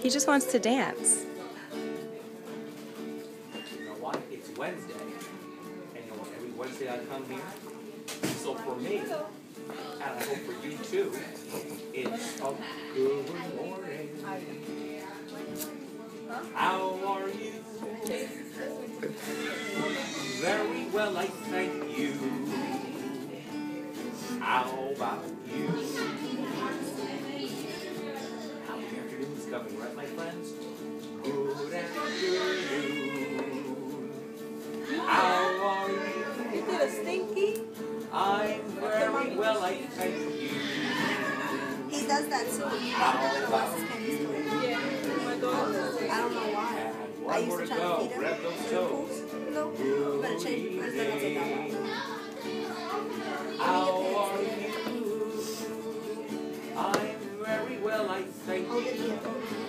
He just wants to dance. You know what? It's Wednesday. And you know what? Every Wednesday I come here. So for me, and I hope for you too, it's a good morning. How are you? Very well, I thank you. How about you? Happy afternoon is coming, right, my friends? Good afternoon. How are you? You did a stinky? I'm very well, I thank you. He does that too. How about you? Yeah, my daughter. I don't know why. And I one used more to to try to go. feed him. Grab those toes. No, you better change it first, then I'll take that one. How are you? I'm very well, I thank I'll get you. the other.